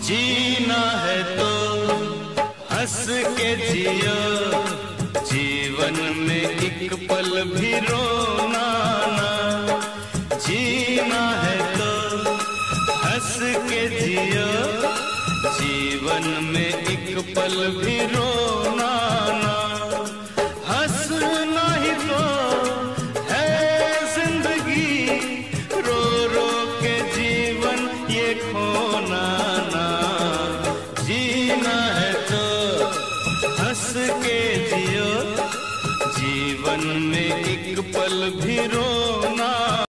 जीना है तो हंस के जियो, जीवन में एक पल भी रोना ना। जीना है तो हंस के जियो, जीवन में एक पल भी रोना ना। हंसना ही तो है जिंदगी, रो रो के जीवन ये खोना ना। जीना है तो हंस के जियो, जीवन में एक पल भी रो